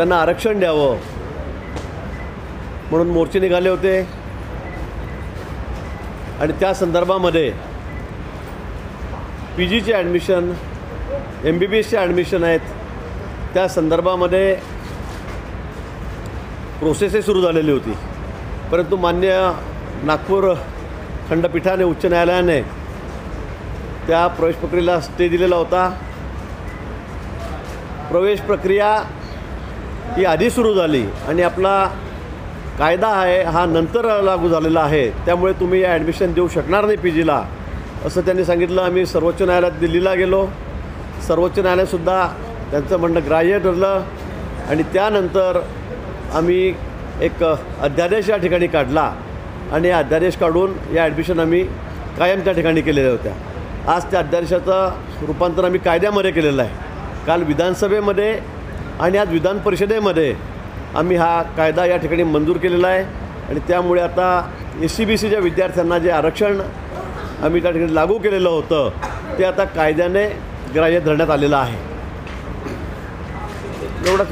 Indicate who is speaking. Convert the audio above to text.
Speaker 1: त्यांना आरक्षण द्यावं म्हणून मोर्चे निघाले होते आणि त्या संदर्भामध्ये PGचे ॲडमिशन, MBBSचे ॲडमिशन आहेत, त्या संदर्भामध्ये प्रोसेसही सुरू झालेली होती. परंतु मान्य नागपूर खंडपीठाने, उच्च न्यायालयाने त्या प्रवेश प्रक्रियेला स्टे दिलेला होता. प्रवेश प्रक्रिया ही आधी सुरू झाली आणि आपला कायदा आहे हा नंतर लागू झालेला आहे, त्यामुळे तुम्ही या ॲडमिशन देऊ शकणार नाही PGला असं त्यांनी सांगितलं. आम्ही सर्वोच्च न्यायालयात दिल्लीला गेलो. सर्वोच्च न्यायालयासुद्धा त्यांचं म्हणणं ग्राह्य धरलं आणि त्यानंतर आम्ही एक अध्यादेश या ठिकाणी काढला आणि अध्यादेश काढून या ॲडमिशन आम्ही कायम त्या ठिकाणी केलेल्या होत्या. आज त्या अध्यादेशाचं रूपांतर आम्ही कायद्यामध्ये केलेलं आहे. काल विधानसभेमध्ये आणि आज विधान परिषदेमध्ये आम्ही हा कायदा या ठिकाणी मंजूर केलेला आहे आणि त्यामुळे आता SCBCच्या विद्यार्थ्यांना जे आरक्षण आम्ही त्या ठिकाणी लागू केलेलं होतं ते आता कायद्याने ग्राह्य धरण्यात आलेलं आहे. एवढं